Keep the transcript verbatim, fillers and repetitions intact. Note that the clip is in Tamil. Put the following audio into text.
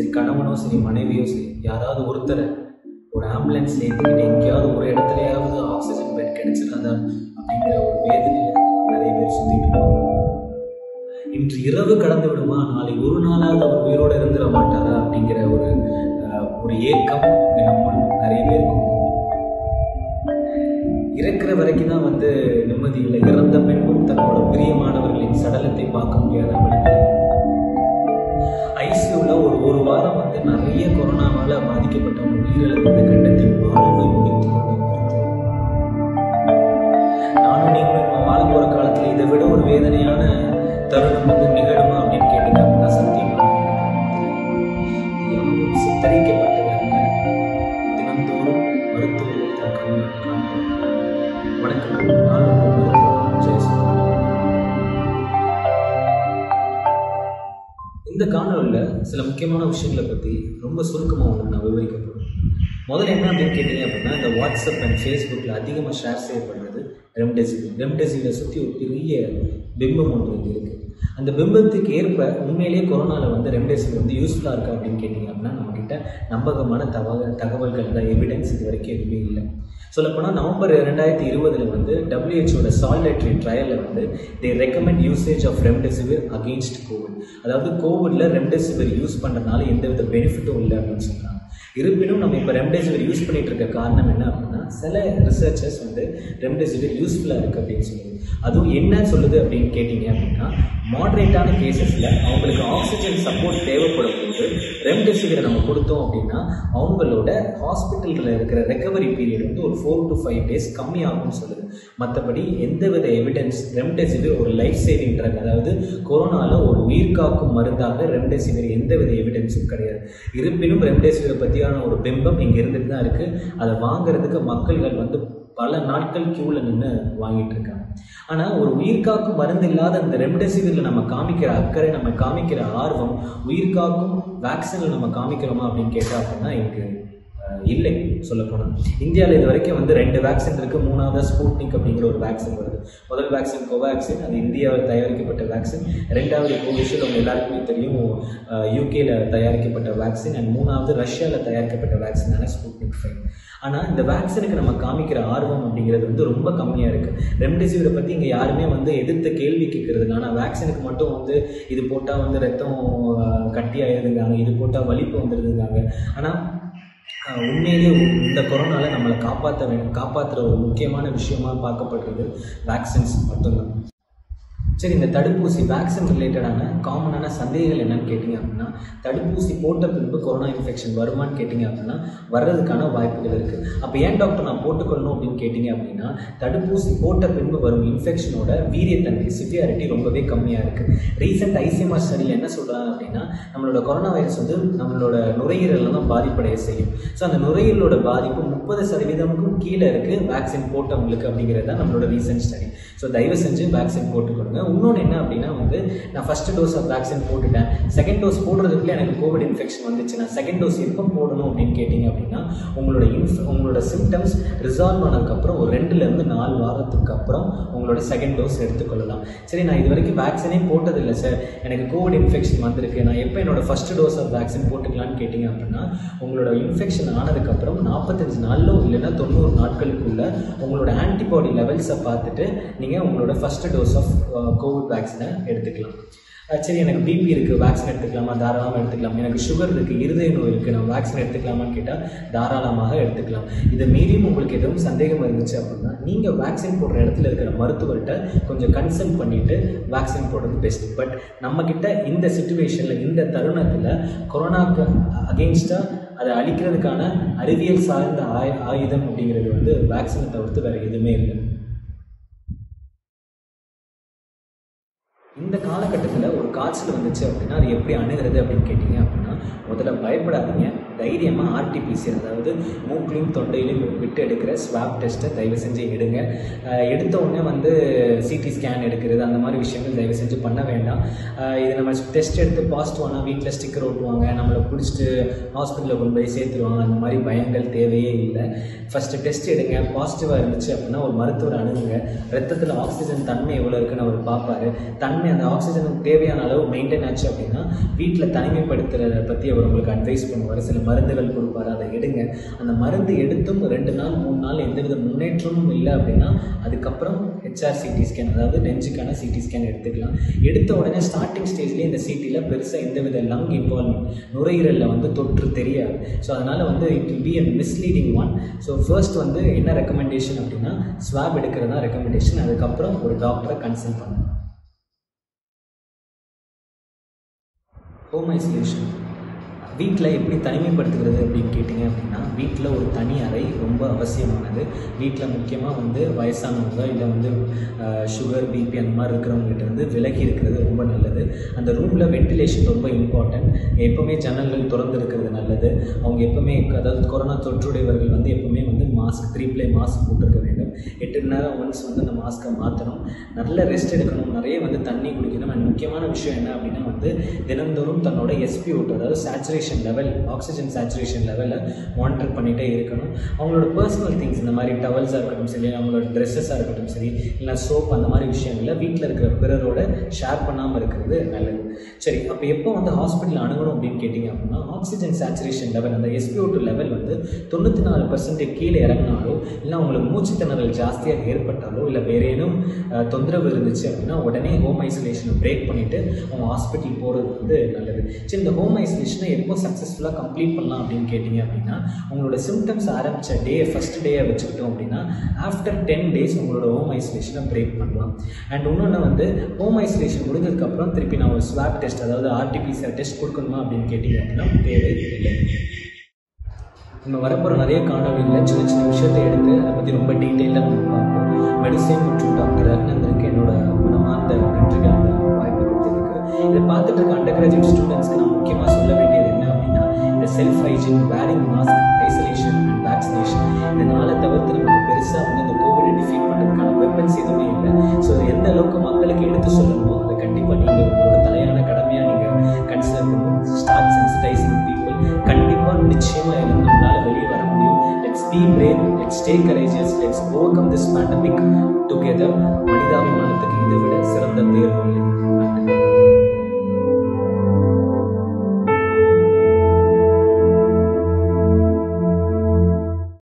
கணவனோ சரி மனைவியோ சரி யாராவது ஒருத்தரை ஒரு ஆம்புலன்ஸ்ல ஏற்றிக்கிட்டு எங்கேயாவது ஒரு இடத்துலையாவது ஆக்சிஜன் பெட் கிடைச்சிடாதா அப்படிங்கிற ஒரு வேதனையில் நிறைய பேர் சுற்றிட்டு இருப்பாங்க. இன்று இரவு கடந்து விடுமா, நாளை ஒரு நாளாவது அவர் உயிரோடு இருந்துட மாட்டாரா அப்படிங்கிற ஒரு ஒரு ஏக்கம் நம்முள் நிறைய பேருக்கும். இறக்கிற வரைக்கும் தான் வந்து நிம்மதி இல்லை. இறந்த பெண்ணும் தன்னோட பிரியமானவர்களின் சடலத்தை பார்க்க முடியாத மனநிலை. ஐசியூல ஒரு ஒரு வாரம் வந்து நிறைய கொரோனாவால பாதிக்கப்பட்ட ஒரு உயிரிழந்த கண்டத்தில் வாழ்வை முடித்து கொண்ட மருத்துவம். நானும் நீங்களும் நம்ம வாழ போற காலத்துல இதை விட ஒரு வேதனையான தருணம் வந்து நிகழுமா அப்படின்னு கேட்டீங்க அப்படின்னா சத்தியமா சித்தரிக்கப்பட்டது அல்ல. தினந்தோறும் மருத்துவர்கள் தற்காலம். வணக்கம், நான் உங்கள் மருத்துவர் ஜெயசுந்தர். இந்த காணொலியில் சில முக்கியமான விஷயங்களை பற்றி ரொம்ப சுருக்கமாக உங்களுக்கு நான் விவரிக்க போகிறேன். முதல்ல என்ன அப்படின்னு கேட்டீங்க அப்படின்னா, இந்த வாட்ஸ்அப் அண்ட் ஃபேஸ்புக்கில் அதிகமாக ஷேர் செய்யப்படுறது ரெம்டெசிவிர். ரெம்டெசிவிரை சுற்றி ஒரு பெரிய பிம்பம் ஒன்று இங்கே இருக்குது. அந்த பிம்பத்துக்கு ஏற்ப உண்மையிலேயே கொரோனாவில் வந்து ரெம்டெசிவிர் வந்து யூஸ்ஃபுல்லாக இருக்கா அப்படின்னு கேட்டிங்க அப்படின்னா நம்மக்கிட்ட நம்பகமான தகவல் தகவல்கள் தான், எவிடன்ஸ் இது வரைக்கும் எதுவுமே இல்லை. சொல்லப்போனால் நவம்பர் ரெண்டாயிரத்தி இருபதில் வந்து டபிள்யூஹெச்ஓட சாலிடரி ட்ரையலில் வந்து they recommend usage of remdesivir against COVID. அதாவது கோவிடில் ரெம்டெசிவிர் யூஸ் பண்ணுறதுனால எந்தவித பெனிஃபிட்டும் இல்லை அப்படின்னு சொல்கிறாங்க. இருப்பினும் நம்ம இப்போ ரெம்டெசிவிர் யூஸ் பண்ணிட்டு இருக்க காரணம் என்ன அப்படின்னா, சில ரிசர்ச்சர்ஸ் வந்து ரெம்டெசிவிர் யூஸ்ஃபுல்லாக இருக்குது அப்படின்னு சொல்லுது. அதுவும் என்ன சொல்லுது அப்படின்னு கேட்டிங்க அப்படின்னா, மாட்ரேட்டான கேசஸில் அவங்களுக்கு ஆக்சிஜன் சப்போர்ட் தேவைப்படும் போது ரெம்டெசிவிரை நம்ம கொடுத்தோம் அப்படின்னா அவங்களோட ஹாஸ்பிட்டலில் இருக்கிற ரெக்கவரி பீரியட் வந்து ஒரு ஃபோர் டு ஃபைவ் டேஸ் கம்மியாகும்னு சொல்லுது. மற்றபடி எந்தவித எவிடன்ஸ் ரெம்டெசிவிர் ஒரு லைஃப் சேவிங் ட்ரக், அதாவது கொரோனாவில் ஒரு உயிர் காக்கும் மருந்தாக ரெம்டெசிவிர் எந்தவித எவிடன்ஸும் கிடையாது. இருப்பினும் ரெம்டெசிவிரை பற்றியான ஒரு பிம்பம் இங்கே இருந்துட்டு தான் இருக்குது. அதை வாங்குறதுக்கு மக்கள்கள் வந்து பல நாட்கள் கியூவில் நின்று வாங்கிட்டு இருக்காங்க. ஆனால் ஒரு உயிர்காக்கும் மருந்து இல்லாத அந்த ரெம்டெசிவிரில் நம்ம காமிக்கிற அக்கறை, நம்ம காமிக்கிற ஆர்வம் உயிர் காக்கும் வேக்சினில் நம்ம காமிக்கிறோமா அப்படின்னு கேட்டால் அப்படின்னா எனக்கு இல்லை. சொல்லப்போனால் இந்தியாவில் இது வரைக்கும் வந்து ரெண்டு வேக்சின் இருக்குது. மூணாவது ஸ்பூட்னிக் அப்படிங்கிற ஒரு வேக்சின் வருது. முதல் வேக்சின் கோவேக்சின், அது இந்தியாவில் தயாரிக்கப்பட்ட வேக்சின். ரெண்டாவது கோவிஷீல்டு, அவங்க எல்லாருக்குமே தெரியும், யூகேல தயாரிக்கப்பட்ட வேக்சின். அண்ட் மூணாவது ரஷ்யாவில் தயாரிக்கப்பட்ட வேக்சினான ஸ்பூட்னிக் ஃபைவ். ஆனால் இந்த வேக்சினுக்கு நம்ம காமிக்கிற ஆர்வம் அப்படிங்கிறது வந்து ரொம்ப கம்மியாக இருக்குது. ரெம்டெசிவிரை பற்றி இங்கே யாருமே வந்து எதிர்த்த கேள்வி கேட்கறது. ஆனால் வேக்சினுக்கு மட்டும் வந்து இது போட்டால் வந்து ரத்தம் கட்டியாயிருதுங்காங்க, இது போட்டால் வலிப்பு வந்துடுதுங்காங்க. ஆனால் உண்மையிலே இந்த கொரோனாவில் நம்மளை காப்பாற்ற வேணும் காப்பாற்றுற ஒரு முக்கியமான விஷயமா பார்க்கப்படுறது வேக்சின்ஸ் மட்டும்தான். சரி, இந்த தடுப்பூசி வேக்சின் ரிலேட்டடான காமனான சந்தேகங்கள் என்னன்னு கேட்டிங்க அப்படின்னா, தடுப்பூசி போட்ட பின்பு கொரோனா இன்ஃபெக்ஷன் வருமானு கேட்டிங்க அப்படின்னா வர்றதுக்கான வாய்ப்புகள் இருக்குது. அப்போ ஏன் டாக்டர் நான் போட்டுக்கொள்ளணும் அப்படின்னு கேட்டிங்க அப்படின்னா, தடுப்பூசி போட்ட பின்பு வரும் இன்ஃபெக்ஷனோட வீரியத்தன்மை, சிவியாரிட்டி ரொம்பவே கம்மியாக இருக்குது. ரீசெண்ட் ஐசிஎம்ஆர் ஸ்டடியில் என்ன சொல்கிறாங்க அப்படின்னா, நம்மளோட கொரோனா வைரஸ் வந்து நம்மளோட நுரையீரலில் தான் பாதிப்படைய செய்யும். ஸோ அந்த நுரையீரலோட பாதிப்பு முப்பது சதவீதமுக்கும் கீழே இருக்குது வேக்சின் போட்டவங்களுக்கு அப்படிங்கிறது தான் நம்மளோட ரீசெண்ட் ஸ்டடி. ஸோ தயவு செஞ்சு வேக்சின் போட்டுக்கொடுங்க. இன்னொன்று என்ன அப்படின்னா வந்து, நான் ஃபஸ்ட்டு டோஸ் ஆஃப் வேக்சின் போட்டுட்டேன், செகண்ட் டோஸ் போடுறதுக்குள்ளே எனக்கு கோவிட் இன்ஃபெக்ஷன் வந்துச்சு, நான் செகண்ட் டோஸ் எப்போ போடணும் அப்படின்னு கேட்டிங்க அப்படின்னா, உங்களோட இன்ஃப் உங்களோட சிம்டம்ஸ் ரிசால்வ் ஆனதுக்கப்புறம் ஒரு ரெண்டுலேருந்து நாலு வாரத்துக்கு அப்புறம் உங்களோட செகண்ட் டோஸ் எடுத்துக்கொள்ளலாம். சரி, நான் இது வரைக்கும் வேக்சினே போட்டதில்லை சார், எனக்கு கோவிட் இன்ஃபெக்ஷன் வந்திருக்கு, நான் எப்போ என்னோட ஃபஸ்ட்டு டோஸ் ஆஃப் வேக்சின் போட்டுக்கலான்னு கேட்டிங்க அப்படின்னா, உங்களோட இன்ஃபெக்ஷன் ஆனதுக்கப்புறம் நாற்பத்தஞ்சு நாளிலோ இல்லைன்னா தொண்ணூறு நாட்களுக்குள்ள உங்களோட ஆன்டிபாடி லெவல்ஸை பார்த்துட்டு நீங்கள் உங்களோட ஃபஸ்ட்டு டோஸ் ஆஃப் கோவிட் வேக்சினை எடுத்துக்கலாம். சரி, எனக்கு பிபி இருக்குது, வேக்சின் எடுத்துக்கலாமா? தாராளமாக எடுத்துக்கலாம். எனக்கு சுகர் இருக்குது, இருதய நோய் இருக்குது, நான் வேக்சின் எடுத்துக்கலாமான்னு கேட்டால் தாராளமாக எடுத்துக்கலாம். இதை மீறியும் உங்களுக்கு எதுவும் சந்தேகம் இருந்துச்சு அப்படின்னா நீங்கள் வேக்சின் போடுற இடத்துல இருக்கிற மருத்துவர்கிட்ட கொஞ்சம் கன்சல்ட் பண்ணிவிட்டு வேக்சின் போடுறது பெஸ்ட். பட் நம்மக்கிட்ட இந்த சிச்சுவேஷனில், இந்த தருணத்தில் கொரோனாவுக்கு அகெயின்ஸ்டாக அதை அழிக்கிறதுக்கான அறிவியல் சார்ந்த ஆய் ஆயுதம் அப்படிங்கிறது வந்து வேக்சினை தவிர்த்து வேறு எதுவுமே இல்லை. இந்த காலகட்டத்தில் ஒரு காய்ச்சல் வந்துச்சு அப்படின்னா அது எப்படி அணுகிறது அப்படின்னு கேட்டிங்க அப்படின்னா, முதல்ல பயப்படாதீங்க, தைரியமாக ஆர்டிபிசிஆர், அதாவது மூக்கிலையும் தொண்டையிலையும் விட்டு எடுக்கிற ஸ்வாப் டெஸ்ட்டை தயவு செஞ்சு எடுங்க. எடுத்த உடனே வந்து சிடி ஸ்கேன் எடுக்கிறது அந்த மாதிரி விஷயங்கள் தயவு செஞ்சு பண்ண வேண்டாம். இது நம்ம டெஸ்ட் எடுத்து பாசிட்டிவ் ஆனால் வீட்டில் ஸ்டிக்கர் ஓட்டுவாங்க, நம்மளை பிடிச்சிட்டு ஹாஸ்பிட்டலில் கொண்டு போய் சேர்த்துருவாங்க, அந்த மாதிரி பயங்கள் தேவையே இல்லை. ஃபஸ்ட்டு டெஸ்ட் எடுங்க, பாசிட்டிவாக இருந்துச்சு அப்படின்னா ஒரு மருத்துவர் அணுகுங்க. ரத்தத்தில் ஆக்சிஜன் தன்மை எவ்வளோ இருக்குன்னு அவர் பார்ப்பார். தன்மை அந்த ஆக்சிஜனுக்கு தேவையான அளவு மெயின்டைன் ஆச்சு அப்படின்னா வீட்டில் தனிமைப்படுத்துகிற பற்றி அவர் உங்களுக்கு அட்வைஸ் பண்ணுவார், சில மருந்துகள் கொடுப்பார், அதை எடுங்க. அந்த மருந்து எடுத்தும் ரெண்டு நாள் மூணு நாள் எந்தவித முன்னேற்றமும் இல்லை அப்படின்னா அதுக்கப்புறம் ஹெச்ஆர் சிடி ஸ்கேன், அதாவது நெஞ்சுக்கான சிடி ஸ்கேன் எடுத்துக்கலாம். எடுத்த உடனே ஸ்டார்டிங் ஸ்டேஜ்லேயே இந்த சிடியில் பெருசாக எந்தவித லங் இன்வால்வ்மெண்ட், நுரையீரலில் வந்து தொற்று தெரியாது. ஸோ அதனால் வந்து it will be a misleading one. So first வந்து என்ன ரெக்கமெண்டேஷன் அப்படின்னா ஸ்வாப் எடுக்கிறது தான் ரெக்கமெண்டேஷன். அதுக்கப்புறம் ஒரு டாக்டரை கன்சல்ட் பண்ணணும். ஹோம் ஐசோலேஷன் வீட்டில் எப்படி தனிமைப்படுத்துகிறது அப்படின்னு கேட்டிங்க அப்படின்னா வீட்டில் ஒரு தனி அறை ரொம்ப அவசியமானது. வீட்டில் முக்கியமாக வந்து வயசானவங்க இல்லை வந்து சுகர் பிபி அந்த மாதிரி இருக்கிறவங்ககிட்ட வந்து விலகி இருக்கிறது ரொம்ப நல்லது. அந்த ரூமில் வென்டிலேஷன் ரொம்ப இம்பார்ட்டன்ட். எப்போவுமே ஜன்னல்கள் திறந்து இருக்கிறது நல்லது. அவங்க எப்போவுமே, அதாவது கொரோனா தொற்றுடையவர்கள் வந்து எப்போவுமே வந்து மாஸ்க் த்ரீ ப்ளே மாஸ்க் போட்டிருக்க வேண்டும். எட்டு நேரம் ஒன்ஸ் வந்து அந்த மாஸ்க்கை மாற்றணும். நல்ல ரெஸ்ட் எடுக்கணும், நிறைய வந்து தண்ணி குடிக்கணும். அண்ட் முக்கியமான விஷயம் என்ன அப்படின்னா வந்து தினந்தோறும் தன்னோட எஸ்பிஓட்டு, அதாவது சேச்சுரேஷன் லெவல், ஆக்சிஜன் சேச்சுரேஷன் லெவலில் மானிட்டர் பண்ணிகிட்டே இருக்கணும். அவங்களோட பர்சனல் திங்ஸ், இந்த மாதிரி டவல்ஸாக இருக்கட்டும் சரி, அவங்களோட ட்ரெஸ்ஸஸாக இருக்கட்டும் சரி, இல்லை சோப், அந்த மாதிரி விஷயங்களில் வீட்டில் இருக்கிற பிறரோட ஷேர் பண்ணாமல் இருக்கிறது நல்லது. சரி, அப்போ எப்போ வந்து ஹாஸ்பிட்டல் அணுகணும் அப்படின்னு கேட்டிங்க அப்படின்னா ஆக்சிஜன் சேச்சுரேஷன் லெவல், அந்த எஸ்பிஓட்டு லெவல் வந்து தொண்ணூற்றி நாலு பர்சன்டேஜ் கீழே இறங்கினாலோ, இல்லை அவங்களுக்கு மூச்சு திணறல் ஜாஸ்தியாக ஏற்பட்டாலோ, இல்லை வேறு ஏதும் தொந்தரவு இருந்துச்சு அப்படின்னா உடனே ஹோம் ஐசோலேஷனை பிரேக் பண்ணிவிட்டு அவங்க ஹாஸ்பிட்டல் போகிறது வந்து நல்லது. சரி, இந்த ஹோம் ஐசோலேஷனை எப்போ சக்ஸஸ்ஃபுல்லாக கம்ப்ளீட் பண்ணலாம் அப்படின்னு கேட்டிங்க அப்படின்னா உங்களோட சிம்டம்ஸ் ஆரம்பித்த டே ஃபஸ்ட் டேயை வச்சுக்கிட்டோம் அப்படின்னா ஆஃப்டர் டென் டேஸ் உங்களோட ஹோம் ஐசோலேஷனை பிரேக் பண்ணலாம். அண்ட் இன்னொன்று வந்து ஹோம் ஐசோலேஷன் முடிஞ்சதுக்கப்புறம் திருப்பி நான் ஒரு ஸ்வாப் டெஸ்ட், அதாவது ஆர்டிபிசிஆர் டெஸ்ட் கொடுக்கணுமா அப்படின்னு கேட்டிங்க அப்படின்னா தேவை இல்லை. நம்ம வரப்போகிற நிறைய காணொலியில் சின்ன சின்ன விஷயத்தை எடுத்து அதை பற்றி ரொம்ப டீட்டெயிலாக நம்ம பார்ப்போம். மெடிசன் மற்றும் டாக்டர் ரத்னந்திரனுக்கு என்னோட மனமார்ந்த நன்றிகள் அந்த வாய்ப்பு கொடுத்ததுக்கு. இதை பார்த்துட்டு இருக்க அண்டர் கிராஜுவேட் ஸ்டூடெண்ட்ஸ்க்கு நான் முக்கியமாக சொல்ல வேண்டியது என்ன அப்படின்னா இந்த self hygiene, wearing mask, isolation and vaccination, இந்த நாளை தவிர்த்து நமக்கு பெருசாக வந்து இந்த கோவிடை டிஃபீட் பண்ணுறதுக்கான வெப்பன்ஸ் எதுவுமே இல்லை. ஸோ எந்த அளவுக்கு மக்களுக்கு எடுத்து சொல்லணுமோ அதை கண்டிப்பாக நீங்கள் உங்களோட தலையான கடமையாக நீங்கள் கன்சிடர் பண்ணணும். Start sensitising people. கண்டிப்பாக நிச்சயமாக எதுவும் நம்மளால் வெளியே வர முடியும். Let's be brave, let's be courageous, let's overcome this pandemic together. மனிதாபிமானத்துக்கு இதை விட சிறந்த தேர்வு இல்லை.